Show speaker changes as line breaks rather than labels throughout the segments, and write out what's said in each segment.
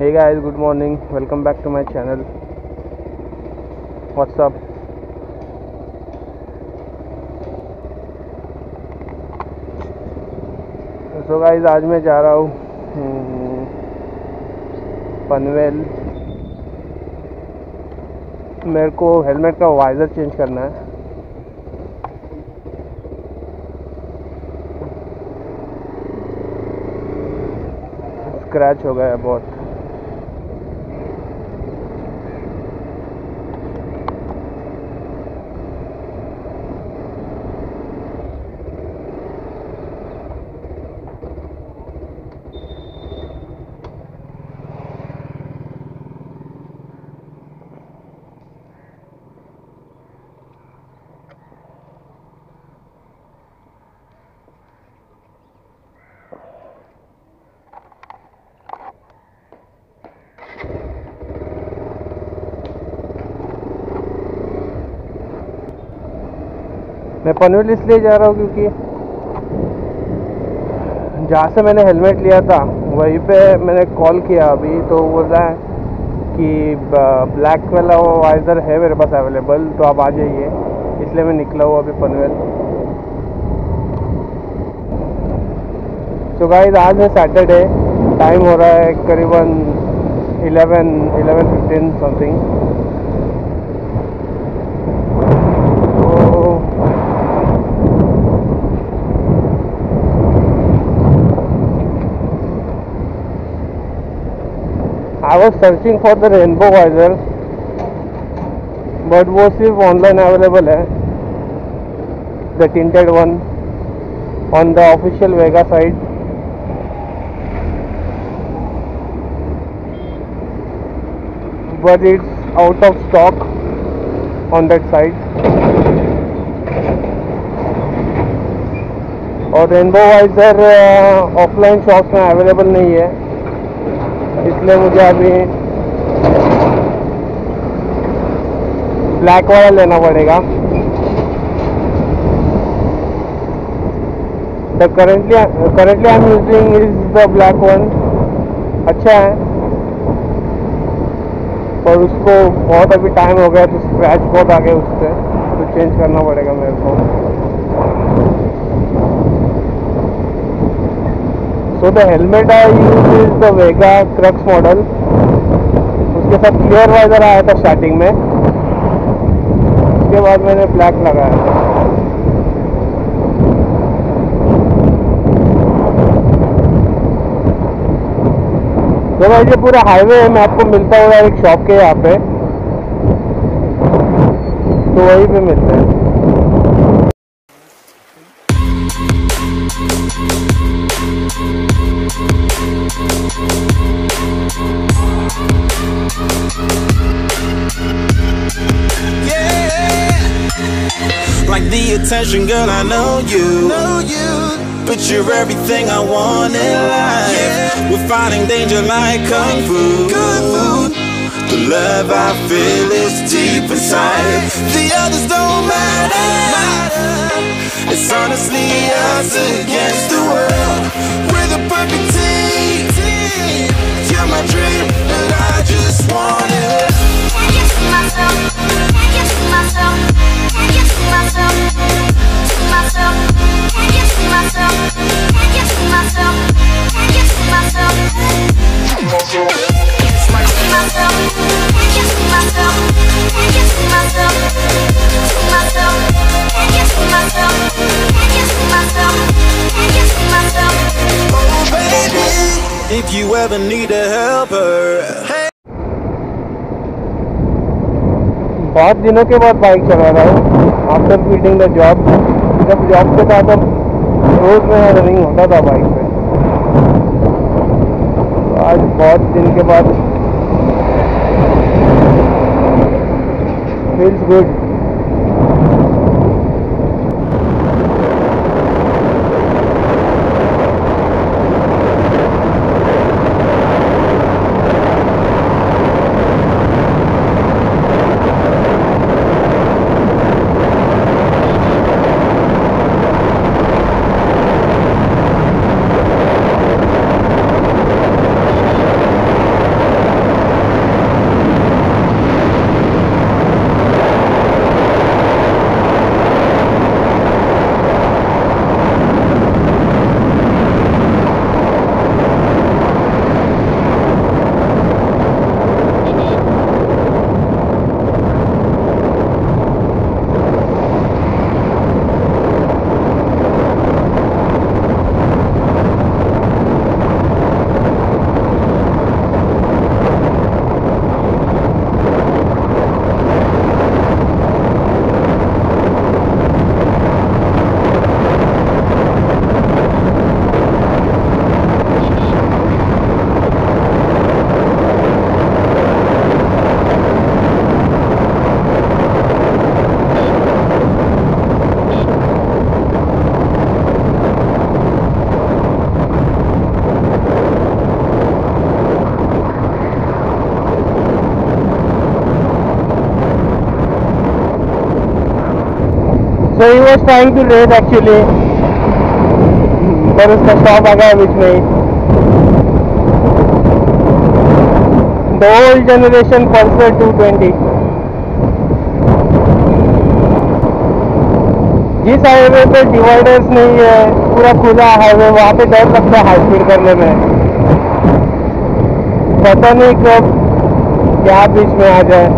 Hey guys, good morning. Welcome back to my channel. What's up? So guys, आज मैं जा रहा हूँ पनवेल। मेरे को हेलमेट का वाइजर चेंज करना है। स्क्रैच हो गया है बहुत। मैं पनवेल इसलिए जा रहा हूँ क्योंकि जहाँ से मैंने हेलमेट लिया था वहीं पे मैंने कॉल किया अभी, तो बोल रहा है कि ब्लैक वाला वो वाइज़र है मेरे पास अवेलेबल, तो आप आ जाइए। इसलिए मैं निकला हूँ अभी पनवेल। तो गाइस, आज है सैटरडे, टाइम हो रहा है करीबन 11:15 something. I was searching for the rainbow visor, but वो सिर्फ ऑनलाइन अवेलेबल है, the tinted one on the official Vega site. But it's out of stock on that site. और रेनबो वाइजर ऑफलाइन शॉप्स में available नहीं है, इसलिए मुझे अभी ब्लैक वाला लेना पड़ेगा। The currently I am using is the black one. अच्छा है, और उसको बहुत अभी टाइम हो गया तो स्क्रैच बहुत आ गए उस पर, तो चेंज करना पड़ेगा मेरे को। So the helmet I use is the Vega Crux model। उसके साथ क्लियर वाइजर आया था स्टार्टिंग में, उसके बाद मैंने ब्लैक लगाया था। तो भाई ये पूरा हाईवे है, मैं आपको मिलता हूँ एक शॉप के यहाँ पे, तो वहीं पे मिलते हैं।
Like the attention, girl, I know you, but you're everything I want in life. We're fighting danger like kung fu. The love I feel is deep inside. The others don't matter. It's honestly us against the world. We're the perfect team. You're my dream, but I just want it. Can't get to myself. Can't get to myself. Can't get to myself. To myself. Can't get to myself. Can't get to myself. Can't get to myself. To myself. Can't get to myself. Can't get to myself. To myself. Can't get to myself. Can't get to myself. Can't get to myself. Oh baby, if you ever need a helper.
बहुत दिनों के बाद bike चला रहा हूँ after quitting the job. जब job के था तब रोज मेरा रनिंग होता था बाइक पे, तो आज बहुत दिन के बाद feels good. So he was trying to race actually, पर उसका स्टॉप आ गया बीच में ही. The old generation Pulsar 220. जिस हाईवे पे डिवाइडर्स नहीं है, पूरा खुला हाईवे, वहाँ पे डर लगता है हाई स्पीड करने में. पता नहीं कब क्या बीच में आ जाए.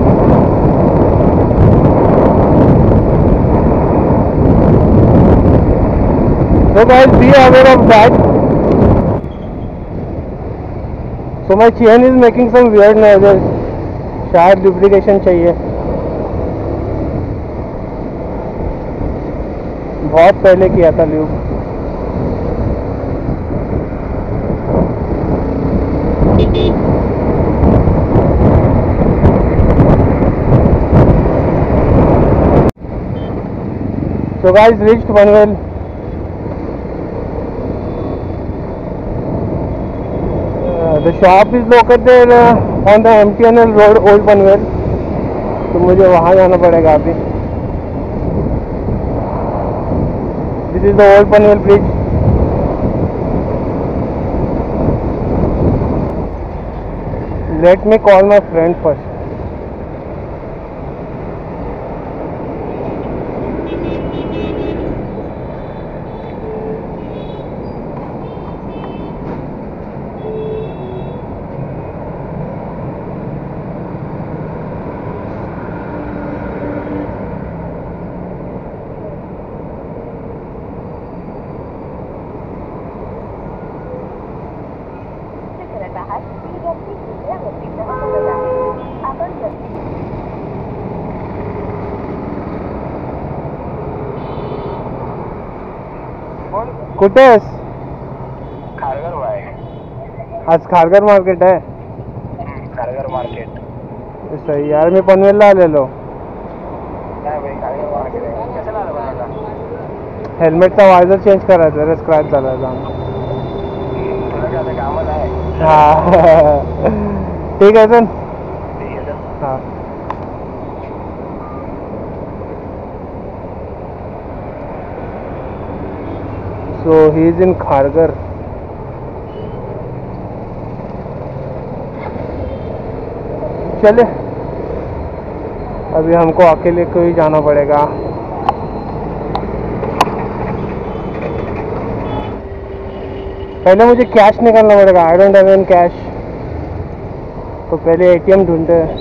So guys, be aware of that. So my chain is making some weird noises. शायद lubrication चाहिए. बहुत पहले किया था lube. So guys, reached Panvel. The shop is located on the MTNL road, Old Panvel. तो मुझे वहाँ जाना पड़ेगा अभी. This is the Old Panvel bridge. Let me call my friend first. कुठे आहेस?
खारघर भाई.
आज खारघर मार्केट आहे.
खारघर मार्केट.
सही यार, मी पनवेलला आलेलो.
नाही भाई, खारघर मार्केट आहे. कशाला आलं बघा?
हेल्मेटचा वायझर चेंज करायचा रे, स्क्रॅच झाला जाम.
तुला काय आता कामाला आहे?
हा ठीक आहे चल.
ठीक आहे चल.
हा. So he is in Kharghar. चले, अभी हमको अकेले को ही जाना पड़ेगा. पहले मुझे कैश निकालना पड़ेगा. I don't have any cash. तो पहले एटीएम ढूंढते हैं.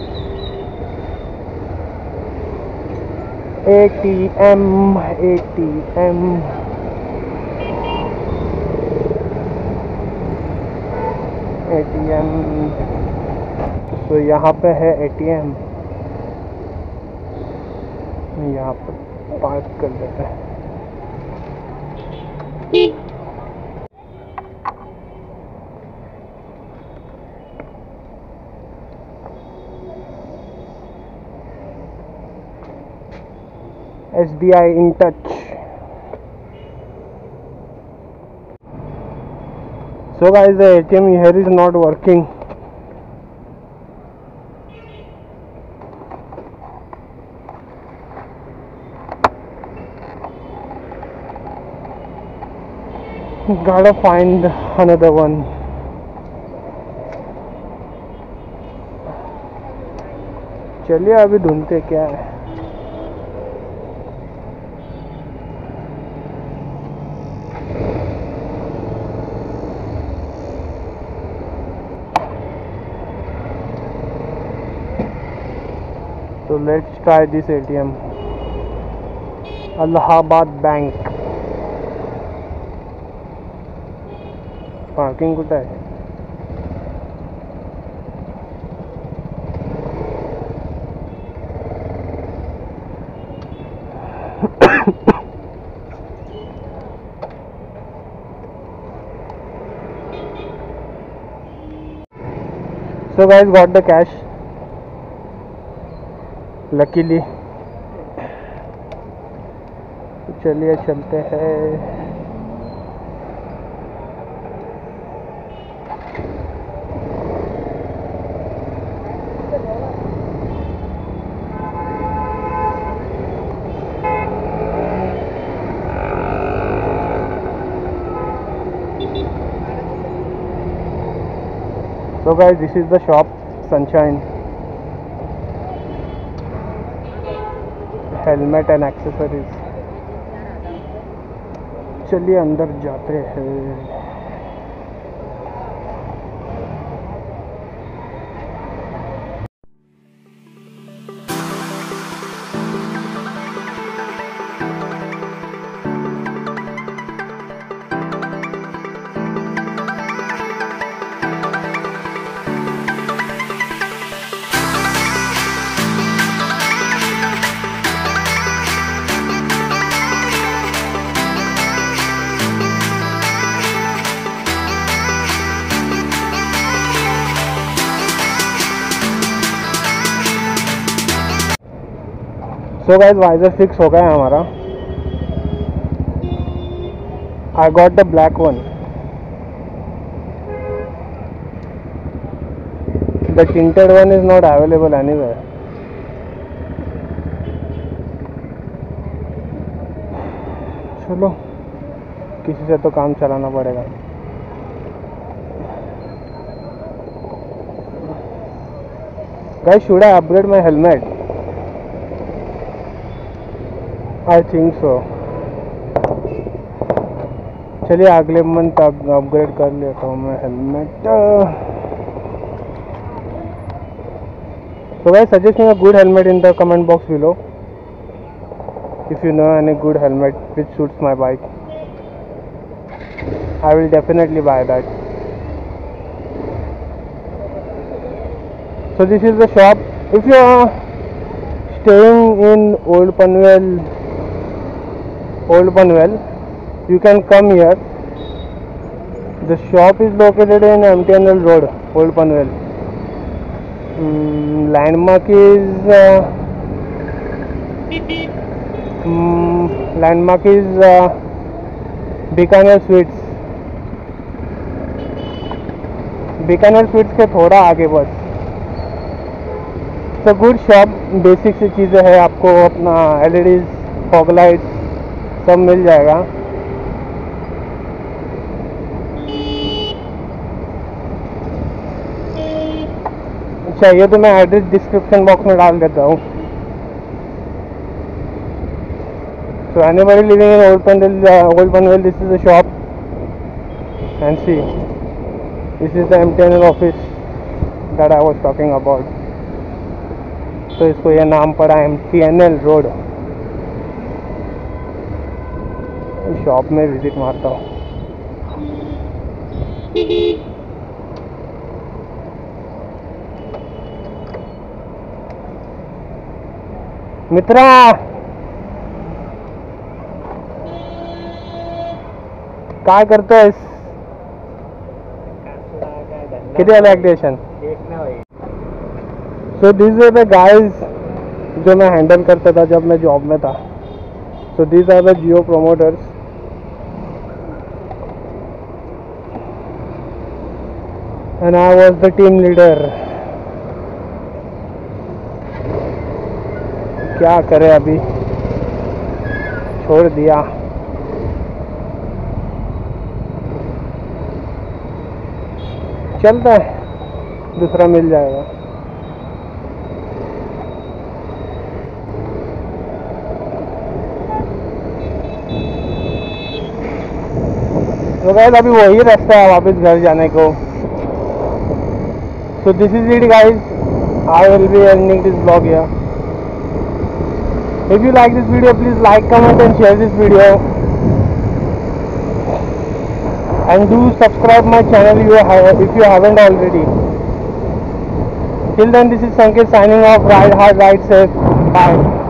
ATM ATM ATM. तो यहाँ पे है एटीएम. यहाँ पर पार्क कर देते हैं. SBI in touch. So guys, the ATM here is not working. Gotta find another one. चलिए अभी ढूंढते क्या है. So let's try this ATM. Allahabad Bank. Parking कुठे आहे? So guys, got the cash. Luckily. चलिए चलते हैं. So guys, this is the shop, Sunshine Helmet and Accessories. चलिए अंदर जाते हैं। So guys, वाइजर फिक्स हो गया है हमारा। I got the black one. The tinted one is not available anywhere. चलो किसी से तो काम चलाना पड़ेगा। Guys, should I upgrade my helmet? I think so. चलिए अगले मंथ अपग्रेड कर लेता हूँ मैं helmet. So guys, suggest me a good helmet in the comment box below. If you know any good helmet which suits my bike, I will definitely buy that. So this is the shop. If you are staying in Old Panvel, you can come here. The shop is located in MTNL Road, Old Panvel. Landmark is Bikaner Sweets. Bikaner Sweets के थोड़ा आगे बस। It's a good shop. Basic सी चीज़ें हैं, आपको अपना LEDs, fog lights सब मिल जाएगा। चाहिए तो मैं एड्रेस डिस्क्रिप्शन बॉक्स में डाल देता हूँ। So anybody living in Old Panvel, this is the shop. And see, this is the MTNL office that I was talking about. तो इसको ये नाम पड़ा MTNL रोड। शॉप में विजिट मारता हूँ। मित्रा, काय करतोयस? किती आले activation? So these are the guys जो मैं हैंडल करता था जब मैं जॉब में था. So these are the Jio promoters. And I was the team leader. क्या करे अभी, छोड़ दिया. चलता है, दूसरा मिल जाएगा. तो गाइस अभी वही रास्ता है वापस घर जाने को. So this is it guys. I will be ending this vlog here. If you like this video, please like, comment and share this video. And do subscribe my channel if you haven't already. Till then, this is Sanket signing off. Ride hard, ride safe. Bye.